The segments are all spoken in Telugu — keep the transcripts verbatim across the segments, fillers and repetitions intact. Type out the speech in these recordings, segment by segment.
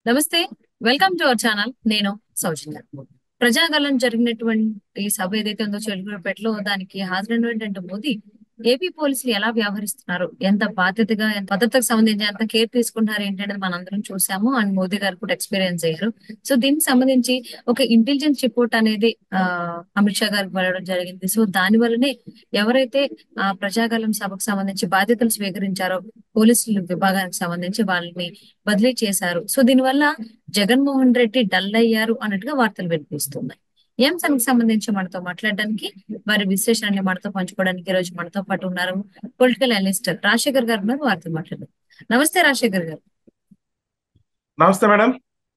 నమస్తే. Welcome to our channel. నేను సౌజన్య. ప్రజాగలం జరిగినటువంటి సభ ఏదైతే ఉందో చిలకలూరిపేటలో, దానికి హాజరైనటువంటి మోదీ ఏపీ పోలీసులు ఎలా వ్యవహరిస్తున్నారు, ఎంత బాధ్యతగా, ఎంత భద్రతకు సంబంధించి ఎంత కేర్ తీసుకుంటున్నారు ఏంటి అనేది మనందరం చూసాము. అండ్ మోదీ గారు కూడా ఎక్స్పీరియన్స్ అయ్యారు. సో దీనికి సంబంధించి ఒక ఇంటెలిజెన్స్ రిపోర్ట్ అనేది ఆ అమిత్ షా గారికి వెళ్ళడం జరిగింది. సో దాని వల్లనే ఎవరైతే ఆ ప్రజాగలం సభకు సంబంధించి బాధ్యతలు స్వీకరించారో పోలీసుల విభాగానికి సంబంధించి వాళ్ళని బదిలీ చేశారు. సో దీనివల్ల జగన్మోహన్ రెడ్డి డల్ అయ్యారు అన్నట్టుగా వార్తలు వినిపిస్తున్నాయి. ఈ అంశానికి సంబంధించి మనతో మాట్లాడడానికి, వారి విశ్లేషణని మనతో పంచుకోవడానికి ఈ రోజు మనతో పాటు ఉన్నారు పొలిటికల్ అనలిస్ట్ రాజశేఖర్ గారు ఉన్నారు. వారితో మాట్లాడారు. నమస్తే రాజశేఖర్ గారు. నమస్తే మేడం.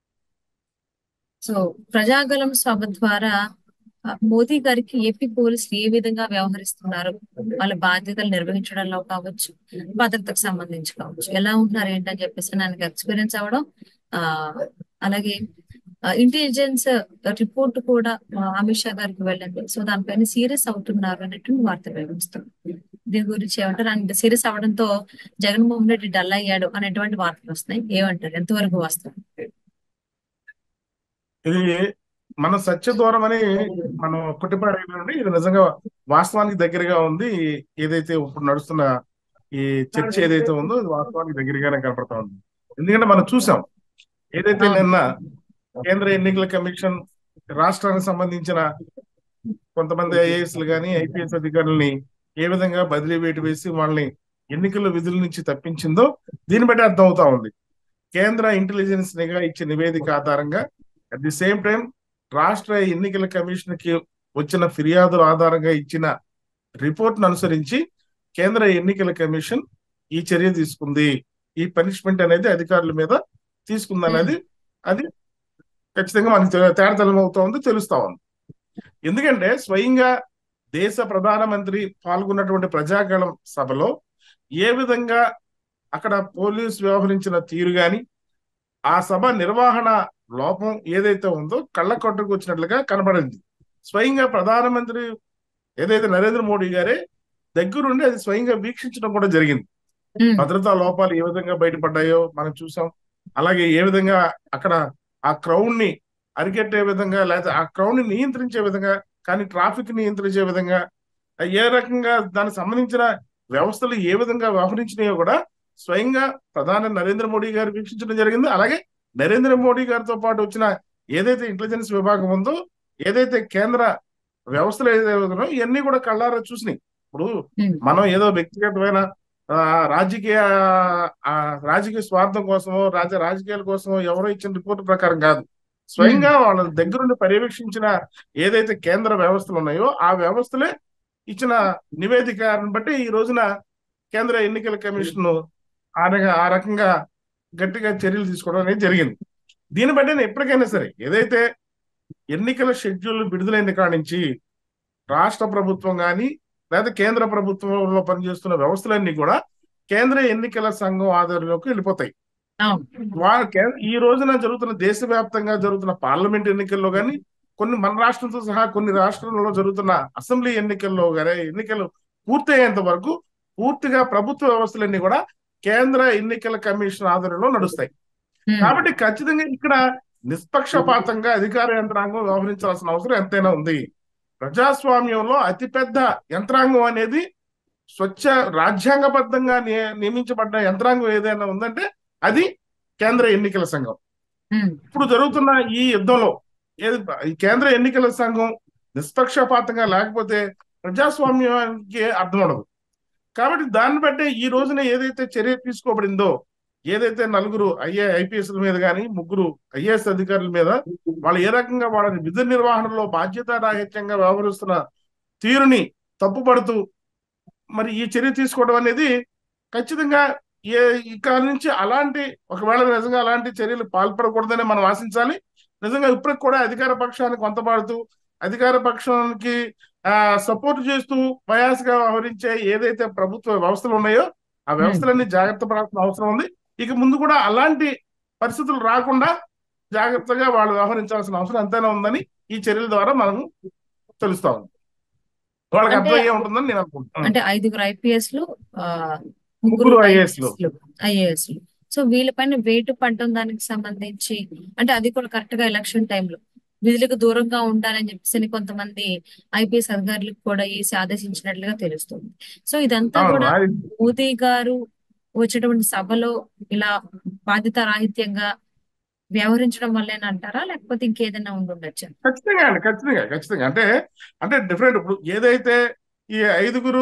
సో ప్రజాగలం సభ ద్వారా ఆ, మోదీ గారికి ఏపీ పోలీసులు ఏ విధంగా వ్యవహరిస్తున్నారు, వాళ్ళ బాధ్యతలు నిర్వహించడంలో కావచ్చు, భద్రతకు సంబంధించి కావచ్చు, ఎలా ఉంటున్నారు ఏంటని చెప్పేసి నాకు ఎక్స్పీరియన్స్ అవ్వడం, ఆ అలాగే ఇంటెలిజెన్స్ రిపోర్ట్ కూడా ఆ, అమిత్ షా గారికి వెళ్ళింది. సో దానిపైన సీరియస్ అవుతున్నారు అన్నట్టు వార్తలు వినిపిస్తుంది. దీని గురించి ఏమంటారు? అండ్ సీరియస్ అవడంతో జగన్మోహన్ రెడ్డి డల్ అయ్యాడు అనేటువంటి వార్తలు వస్తున్నాయి. ఏమంటారు? ఎంతవరకు వస్తారు? ఇది మన సత్య దూరం అని మనం కొట్టిపాడేయండి. ఇది నిజంగా వాస్తవానికి దగ్గరగా ఉంది. ఏదైతే ఇప్పుడు నడుస్తున్న ఈ చర్చ ఏదైతే ఉందో ఇది వాస్తవానికి దగ్గరగానే కనపడతా ఉంది. ఎందుకంటే మనం చూసాం ఏదైతే అవును. నిన్న కేంద్ర ఎన్నికల కమిషన్ రాష్ట్రానికి సంబంధించిన కొంతమంది ఐఏఎస్లు కానీ ఐపీఎస్ అధికారులని ఏ విధంగా బదిలీ వేటు వేసి వాళ్ళని ఎన్నికల విధుల నుంచి తప్పించిందో దీన్ని బట్టి అర్థం అవుతా ఉంది. కేంద్ర ఇంటెలిజెన్స్ నిఘా ఇచ్చే నివేదిక ఆధారంగా అట్ ది సేమ్ టైం రాష్ట్ర ఎన్నికల కమిషన్ కి వచ్చిన ఫిర్యాదుల ఆధారంగా ఇచ్చిన రిపోర్ట్ను అనుసరించి కేంద్ర ఎన్నికల కమిషన్ ఈ చర్య తీసుకుంది. ఈ పనిష్మెంట్ అనేది అధికారుల మీద తీసుకుంది అనేది అది ఖచ్చితంగా మనకి తేడతలం అవుతా ఉంది, తెలుస్తా ఉంది. ఎందుకంటే స్వయంగా దేశ ప్రధానమంత్రి పాల్గొన్నటువంటి ప్రజాగళం సభలో ఏ విధంగా అక్కడ పోలీసు వ్యవహరించిన తీరు గాని, ఆ సభ నిర్వహణ లోపం ఏదైతే ఉందో కళ్ళ కొట్టుకు వచ్చినట్లుగా కనబడింది. స్వయంగా ప్రధానమంత్రి ఏదైతే నరేంద్ర మోడీ గారే దగ్గరుండి అది స్వయంగా వీక్షించడం కూడా జరిగింది. ఉమ్, భద్రతా లోపాలు ఏ విధంగా బయటపడ్డాయో మనం చూసాం. అలాగే ఏ విధంగా అక్కడ ఆ క్రౌడ్ ని అరికెట్టే విధంగా, లేదా ఆ క్రౌడ్ ని నియంత్రించే విధంగా, కానీ ట్రాఫిక్ నియంత్రించే విధంగా, ఏ రకంగా దానికి సంబంధించిన వ్యవస్థలు ఏ విధంగా వ్యవహరించినాయో కూడా స్వయంగా ప్రధాని నరేంద్ర మోడీ గారు వీక్షించడం జరిగింది. అలాగే నరేంద్ర మోడీ గారితో పాటు వచ్చిన ఏదైతే ఇంటెలిజెన్స్ విభాగం ఉందో, ఏదైతే కేంద్ర వ్యవస్థలు ఏదైతే ఉన్నాయో ఇవన్నీ కూడా కళ్ళారా చూసినాయి. ఇప్పుడు ఉమ్, మనం ఏదో వ్యక్తిగతమైన ఆ, రాజకీయ ఆ, రాజకీయ స్వార్థం కోసమో రాజ రాజకీయాల కోసమో ఎవరో ఇచ్చిన రిపోర్ట్ ప్రకారం కాదు. ఉమ్, స్వయంగా వాళ్ళ దగ్గరుండి పర్యవేక్షించిన ఏదైతే కేంద్ర వ్యవస్థలు ఉన్నాయో ఆ వ్యవస్థలే ఇచ్చిన నివేదికను బట్టి ఈ రోజున కేంద్ర ఎన్నికల కమిషన్ ఆ రక- ఆ రకంగా గట్టిగా చర్యలు తీసుకోవడం అనేది జరిగింది. దీన్ని బట్టి ఎప్పటికైనా సరే ఏదైతే ఎన్నికల షెడ్యూల్ విడుదలైన కాడి నుంచి రాష్ట్ర ప్రభుత్వం కానీ లేదా కేంద్ర ప్రభుత్వంలో పనిచేస్తున్న వ్యవస్థలన్నీ కూడా కేంద్ర ఎన్నికల సంఘం ఆధ్వర్యంలోకి వెళ్ళిపోతాయి. అవును. వా- కే- ఈ రోజున జరుగుతున్న దేశవ్యాప్తంగా జరుగుతున్న పార్లమెంట్ ఎన్నికల్లో కానీ, కొన్ని మన రాష్ట్రంతో సహా కొన్ని రాష్ట్రాలలో జరుగుతున్న అసెంబ్లీ ఎన్నికల్లో కానీ ఎన్నికలు పూర్తయ్యేంత వరకు పూర్తిగా ప్రభుత్వ వ్యవస్థలన్నీ కూడా కేంద్ర ఎన్నికల కమిషన్ ఆధ్వర్యంలో నడుస్తాయి. ఉమ్, కాబట్టి ఖచ్చితంగా ఇక్కడ నిష్పక్షపాతంగా అధికార యంత్రాంగం వ్యవహరించాల్సిన అవసరం ఎంతైనా ఉంది. ప్రజాస్వామ్యంలో అతిపెద్ద యంత్రాంగం అనేది స్వచ్ఛ రాజ్యాంగబద్ధంగా నియ- నియమించబడ్డ యంత్రాంగం ఏదైనా ఉందంటే అది కేంద్ర ఎన్నికల సంఘం. ఉమ్, ఇప్పుడు జరుగుతున్న ఈ యుద్ధంలో ఏది ఈ కేంద్ర ఎన్నికల సంఘం నిష్పక్షపాతంగా లేకపోతే ప్రజాస్వామ్యానికి అర్థం ఉండదు. కాబట్టి దాన్ని బట్టే ఈ రోజున ఏదైతే చర్య తీసుకోబడిందో, ఏదైతే నలుగురు ఐఏ ఐపీఎస్ల మీద కానీ ముగ్గురు ఐఏఎస్ అధికారుల మీద వాళ్ళు ఏ రకంగా వాళ్ళని విధి నిర్వహణలో బాధ్యతారాహిత్యంగా వ్యవహరిస్తున్న తీరుని తప్పుపడుతూ మరి ఈ చర్య తీసుకోవడం అనేది ఖచ్చితంగా ఏ ఇక నుంచి అలాంటి ఒకవేళ నిజంగా అలాంటి చర్యలు పాల్పడకూడదని మనం ఆశించాలి. నిజంగా ఇప్పటికి కూడా అధికార పక్షాన్ని కొంతపాడుతూ అధికార పక్షానికి ఆ సపోర్ట్ చేస్తూ బయాస్ గా వ్యవహరించే ఏదైతే ప్రభుత్వ వ్యవస్థలు ఉన్నాయో ఆ ఉమ్. వ్యవస్థలన్నీ జాగ్రత్త పడాల్సిన అవసరం ఉంది. ఇక ముందు కూడా అలాంటి పరిస్థితులు రాకుండా జాగ్రత్తగా వాళ్ళు వ్యవహరించాల్సిన అవసరం ఎంతైనా ఉందని ఈ చర్యల ద్వారా మనం తెలుస్తా ఉంది. వాళ్ళకి అంటే అర్థమయ్యే ఉంటుందని నేను అనుకుంటున్నాను. అంటే ఐదుగురు ఐపీఎస్లు, ఆ ముగ్గురు ముగ్గురు ఐఏఎస్లు ఐఏఎస్లు ఐఏఎస్లు సో వీళ్ళపైన వేటు పడడం దానికి సంబంధించి అంటే అది కూడా కరెక్ట్ గా ఎలక్షన్ టైంలో విధులకు దూరంగా ఉండాలని చెప్పేసి కొంతమంది ఐపీఎస్ అధికారులకు కూడా ఈసీ ఆదేశించినట్లుగా తెలుస్తుంది. సో ఇదంతా అవును కూడా అది మోదీ గారు వచ్చేటువంటి సభలో ఇలా బాధ్యత రాహిత్యంగా వ్యవహరించడం వల్లేనంటారా లేకపోతే ఇంకేదైనా ఉండుండొచ్చా? ఖచ్చితంగా అండి, ఖచ్చితంగా ఖచ్చితంగా అంటే అంటే డిఫరెంట్. ఇప్పుడు ఏదైతే ఈ ఐదుగురు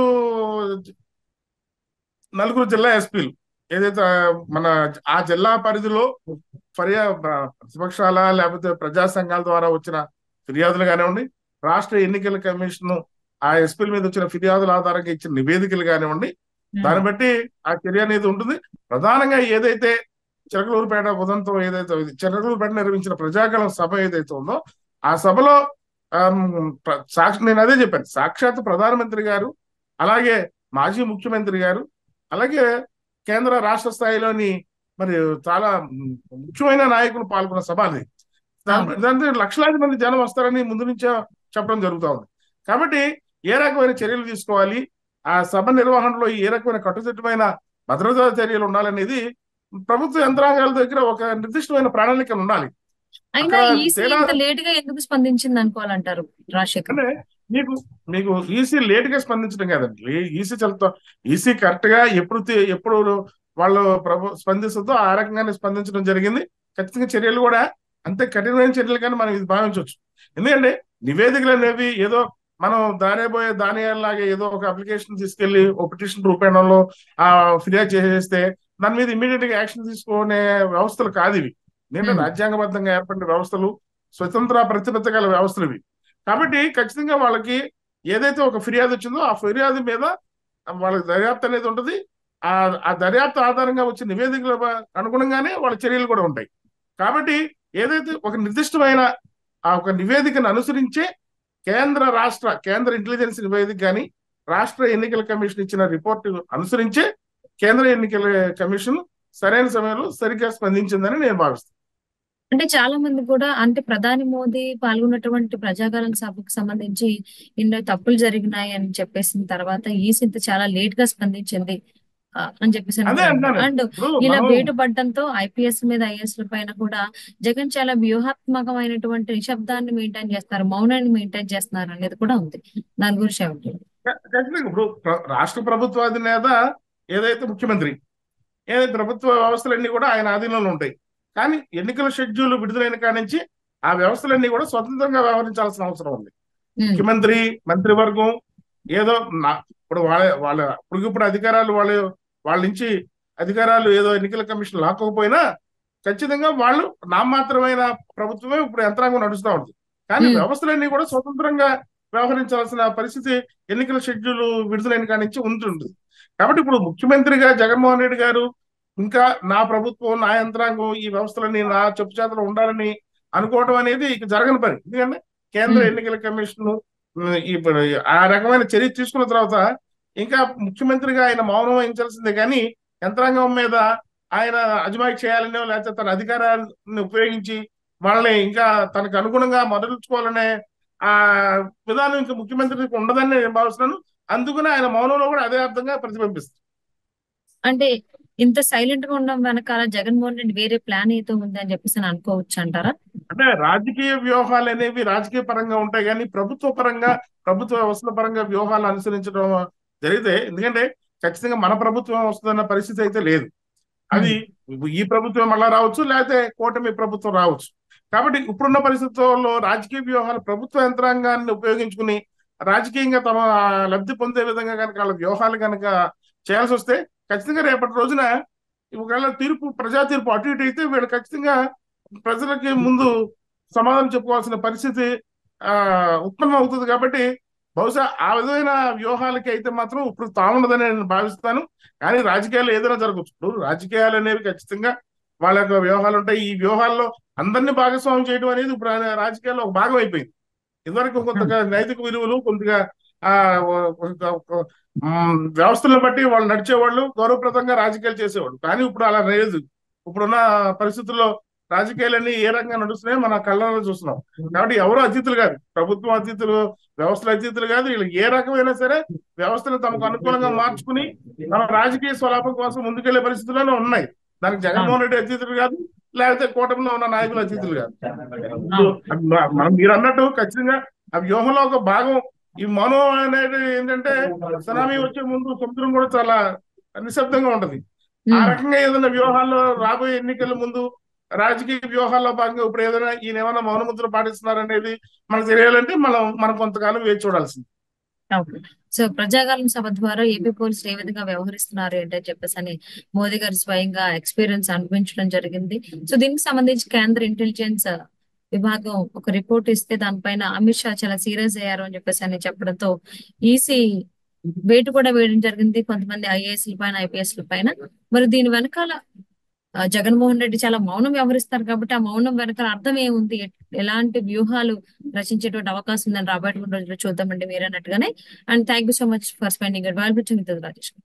నలుగురు జిల్లా ఎస్పీలు ఏదైతే ఆ, మన ఆ జిల్లా పరిధిలో ఫిర్యా బ- ప్రతిపక్షాల లేకపోతే ప్రజా సంఘాల ద్వారా వచ్చిన ఫిర్యాదులు కానివ్వండి, రాష్ట్ర ఎన్నికల కమిషన్ ఆ ఎస్పీల మీద వచ్చిన ఫిర్యాదుల ఆధారంగా ఇచ్చిన నివేదికలు కానివ్వండి, దాన్ని ఉమ్, బట్టి ఆ చర్య అనేది ఉంటుంది. ప్రధానంగా ఏదైతే చిలకలూరుపేట ఉదంతం ఏదైతే ఉంది, చిలకలూరుపేట నిర్వహించిన ప్రజాగళం సభ ఏదైతే ఉందో ఆ సభలో ఆమ్, ప్ర- సాక్షి నేను అదే చెప్పాను, సాక్షాత్ ప్రధానమంత్రి గారు, అలాగే మాజీ ముఖ్యమంత్రి గారు, అలాగే కేంద్ర రాష్ట్ర స్థాయిలోని మరి చాలా మ్, ముఖ్యమైన నాయకులు పాల్గొన్న సభ అది. అవును. దాని దాంతో లక్షలాది మంది జనం వస్తారని ముందు నుంచే చెప్పడం జరుగుతా ఉంది. కాబట్టి ఏ రకమైన చర్యలు తీసుకోవాలి, ఆ సభ నిర్వహణలో ఏ రకమైన కట్టుదిట్టమైన భద్రతా చర్యలు ఉండాలనేది ప్రభుత్వ యంత్రాంగాల దగ్గర ఒక నిర్దిష్టమైన ప్రణాళిక ఉండాలి. అయినా అక్కడ ఈసీ తేడా ఇంత లేట్ గా ఎందుకు స్పందించింది అనుకోవాలంటారు రాజశేఖర్? అంటే మీకు మీకు ఈసీ లేట్ గా స్పందించడం కాదండి. ఈసీ చాలా ఈసీ కరెక్ట్ గా ఎప్పుడు తి- ఎప్పుడు వాళ్ళు ప్రభు స్పందిస్తుందో ఆ రకంగానే స్పందించడం జరిగింది. ఖచ్చితంగా చర్యలు కూడా అంతే కఠినమైన చర్యలు కానీ మనం ఇది భావించవచ్చు. ఎందుకంటే నివేదికలు అనేవి ఏదో మనం దారేపోయే దానిలాగా ఏదో ఒక అప్లికేషన్ తీసుకెళ్లి ఒక పిటిషన్ రూపంలో ఆ ఫిర్యాదు చేసేస్తే దాని మీద ఇమీడియట్ గా యాక్షన్ తీసుకునే వ్యవస్థలు కాదు ఇవి. ఎందుకంటే ఉమ్. రాజ్యాంగబద్ధంగా ఏర్పడిన వ్యవస్థలు, స్వతంత్ర ప్రతిపత్తి గల వ్యవస్థలు ఇవి. కాబట్టి ఖచ్చితంగా వాళ్ళకి ఏదైతే ఒక ఫిర్యాదు వచ్చిందో ఆ ఫిర్యాదు మీద వాళ్ళకి దర్యాప్తు అనేది ఉంటుంది. ఆ ఆ దర్యాప్తు ఆధారంగా వచ్చే నివేదికల అనుగుణంగానే వాళ్ళ చర్యలు కూడా ఉంటాయి. కాబట్టి ఏదైతే ఒక నిర్దిష్టమైన ఆ ఒక నివేదికను అనుసరించే కేంద్ర రాష్ట్ర కేంద్ర ఇంటెలిజెన్స్ నివేదిక కానీ రాష్ట్ర ఎన్నికల కమిషన్ ఇచ్చిన రిపోర్టు అనుసరించే కేంద్ర ఎన్నికల కమిషన్ సరైన సమయంలో సరిగ్గా స్పందించిందని నేను భావిస్తాను. అంటే చాలా మంది కూడా అంటే ప్రధాని మోదీ పాల్గొన్నటువంటి ప్రజాగళం సభకు సంబంధించి ఇన్నో తప్పులు జరిగినాయి అని చెప్పేసిన తర్వాత ఈసీ ఇంత చాలా లేట్ గా స్పందించింది ఆ, అని చెప్పేసి అని అదే కూడా అంటారు. అంటున్నాను. అండ్ ఇప్పుడు ఇలా మనం వేటు పడడంతో ఐపీఎస్ మీద ఐఏఎస్ పైన కూడా జగన్ చాలా వ్యూహాత్మకమైనటువంటి నిశ్శబ్దాన్ని మెయింటైన్ చేస్తారు, మౌనాన్ని మెయింటైన్ చేస్తున్నారు అనేది కూడా ఉంది. దాని గురించి ఏమంటారు? ఖ- ఖచ్చితంగా ఇప్పుడు ప్ర- రాష్ట్ర ప్రభుత్వ అధినేత ఏదైతే ముఖ్యమంత్రి, ఏదైతే ప్రభుత్వ వ్యవస్థలన్నీ కూడా ఆయన ఆధీనంలో ఉంటాయి. కానీ ఎన్నికల షెడ్యూల్ విడుదలైన కాడి నుంచి ఆ వ్యవస్థలన్నీ కూడా స్వతంత్రంగా వ్యవహరించాల్సిన అవసరం ఉంది. ఉమ్, ముఖ్యమంత్రి, మంత్రివర్గం ఏదో నా ఇప్పుడు వాళ్ళ వాళ్ళ ఇప్పుడు అధికారాలు వాళ్ళ వాళ్ళ నుంచి అధికారాలు ఏదో ఎన్నికల కమిషన్ లాక్కపోయినా ఖచ్చితంగా వాళ్ళు నామాత్రమైన ప్రభుత్వమే ఇప్పుడు యంత్రాంగం నడుస్తూ ఉంది. కానీ ఉమ్, వ్యవస్థలన్నీ కూడా స్వతంత్రంగా వ్యవహరించాల్సిన పరిస్థితి ఎన్నికల షెడ్యూల్ విడుదలైన కాడి నుంచి ఉంటుంది. కాబట్టి ఇప్పుడు ముఖ్యమంత్రిగా జగన్మోహన్ రెడ్డి గారు ఇంకా నా ప్రభుత్వం, నా యంత్రాంగం ఈ వ్యవస్థలన్నీ నా చెప్పు చేతలో ఉండాలని అనుకోవడం అనేది ఇక జరగని పని. ఎందుకంటే కేంద్ర ఉమ్. ఎన్నికల కమిషన్ ఇప్పుడు ఆ రకమైన చర్య తీసుకున్న తర్వాత ఇంకా ముఖ్యమంత్రిగా ఆయన మౌనం వహించాల్సిందే కానీ యంత్రాంగం మీద ఆయన అజమాయి చేయాలనో లేకపోతే తన అధికారాన్ని ఉపయోగించి వాళ్ళని ఇంకా తనకు అనుగుణంగా మొదలుచుకోవాలనే ఆ విధానం ఇంకా ముఖ్యమంత్రికి ఉండదని నేను భావిస్తున్నాను. అందుకనే ఆయన మౌనంలో కూడా అదే అర్థంగా ప్రతిబింబిస్తుంది. అంటే ఇంత సైలెంట్ గా ఉండడం వెనకాల జగన్మోహన్ రెడ్డి వేరే ప్లాన్ ఏదో ఉంది అని చెప్పేసి అని అనుకోవచ్చు అంటారా? అంటే రాజకీయ వ్యూహాలు అనేవి రాజకీయ పరంగా ఉంటాయి కానీ ప్రభుత్వ పరంగా, ప్రభుత్వ వ్యవస్థల పరంగా వ్యూహాలు అనుసరించడం జరిగితే, ఎందుకంటే ఖచ్చితంగా మన ప్రభుత్వం వస్తుందన్న పరిస్థితి అయితే లేదు. అది ఉమ్, ఈ ప్రభుత్వం మళ్ళా రావచ్చు, లేకపోతే కూటమి ప్రభుత్వం రావచ్చు. కాబట్టి ఇప్పుడున్న పరిస్థితుల్లో రాజకీయ వ్యూహాలు ప్రభుత్వ యంత్రాంగాన్ని ఉపయోగించుకుని రాజకీయంగా తమ లబ్ధి పొందే విధంగా కనుక వాళ్ళ వ్యూహాలు కనుక చేయాల్సి వస్తే ఖచ్చితంగా రేపటి రోజున ఒకవేళ తీర్పు ప్రజా తీర్పు అటు ఇటు అయితే వీళ్ళు ఖచ్చితంగా ప్రజలకి ముందు సమాధానం చెప్పుకోవాల్సిన పరిస్థితి ఆ ఉత్పన్నం అవుతుంది. కాబట్టి బహుశా ఆ విధమైన వ్యూహాలకి అయితే మాత్రం ఇప్పుడు తాముండదని నేను భావిస్తాను. కానీ రాజకీయాలు ఏదైనా జరగచ్చు. ఇప్పుడు రాజకీయాలు అనేవి ఖచ్చితంగా వాళ్ళ యొక్క వ్యూహాలు ఉంటాయి. ఈ వ్యూహాల్లో అందరినీ భాగస్వామ్యం చేయడం అనేది ఇప్పుడు ఆయన రాజకీయాల్లో ఒక భాగం అయిపోయింది. ఇదివరకు కొంతగా నైతిక విలువలు కొద్దిగా ఆ ఒక- ఒక, మ్, వ్యవస్థలను బట్టి వాళ్ళు నడిచేవాళ్ళు, గౌరవప్రదంగా రాజకీయాలు చేసేవాళ్ళు. కానీ ఇప్పుడు అలా లేదు. ఇప్పుడున్న పరిస్థితుల్లో రాజకీయాలన్నీ ఏ రకంగా నడుస్తున్నాయో మన కళ్ళలో చూస్తున్నాం. కాబట్టి ఎవరు అతిథులు కాదు, ప్రభుత్వం అతిథులు, వ్యవస్థల అతిథులు కాదు. వీళ్ళు ఏ రకమైనా సరే వ్యవస్థను తమకు అనుకూలంగా మార్చుకుని తమ రాజకీయ స్వలాభం కోసం ముందుకెళ్లే పరిస్థితుల్లోనే ఉన్నాయి. దానికి అవును జగన్మోహన్ రెడ్డి అతీతులు కాదు, లేకపోతే కూటమిలో ఉన్న నాయకులు అతీతులు కాదు. ఇప్పుడు అవును అది మ- మనం మీరు అన్నట్టు ఖచ్చితంగా ఆ వ్యూహంలో ఒక భాగం ఈ మౌనం అనేది ఏంటంటే, సునామీ వచ్చే ముందు సముద్రం కూడా చాలా నిశ్శబ్దంగా ఉంటది. ఆ ఉమ్, రకంగా ఏదైనా వ్యూహాల్లో రాబోయే ఎన్నికల ముందు రాజకీయ వ్యూహాల్లో భాగంగా ఇప్పుడు ఏదైనా ఈయన ఏమైనా మౌనముద్ర పాటిస్తున్నారనేది మనకు తెలియాలంటే మనం మనం కొంతకాలం వేచి చూడాల్సింది. ఓకే. సో ప్రజాగలం సభ ద్వారా ఏపీ పోలీసులు ఏ విధంగా వ్యవహరిస్తున్నారు ఏంటని చెప్పేసి అని మోదీ గారు స్వయంగా ఎక్స్పీరియన్స్ అనిపించడం జరిగింది. సో దీనికి సంబంధించి కేంద్ర ఇంటెలిజెన్స్ విభాగం ఒక రిపోర్ట్ ఇస్తే దానిపైన అమిత్ షా చాలా సీరియస్ అయ్యారు అని చెప్పేసి అని చెప్పడంతో ఈసీ వేటు కూడా వేయడం జరిగింది కొంతమంది ఐఏఎస్ల పైన ఐపీఎస్ల పైన. మరి దీని వెనకాల ఆ, జగన్మోహన్ రెడ్డి చాలా మౌనం వ్యవహరిస్తారు కాబట్టి ఆ మౌనం వెనకాల అర్థం ఏముంది, ఎ- ఎలాంటి వ్యూహాలు రచించేటువంటి అవకాశం ఉందని రాబోయేటువంటి రోజుల్లో చూద్దామండి మీరు అన్నట్టుగానే. And thank you so much for spending valuable time with Rajesh.